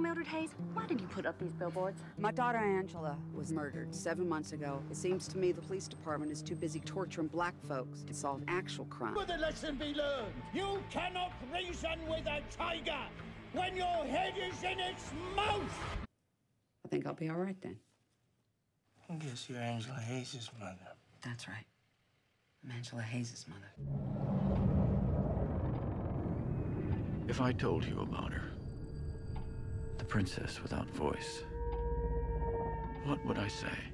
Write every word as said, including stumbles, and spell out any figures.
Mildred Hayes, why did you put up these billboards? My daughter Angela was murdered seven months ago. It seems to me the police department is too busy torturing black folks to solve actual crime. Will the lesson be learned? You cannot reason with a tiger when your head is in its mouth! I think I'll be all right then. I guess you're Angela Hayes' mother. That's right. I'm Angela Hayes' mother. If I told you about her, the princess without voice, what would I say?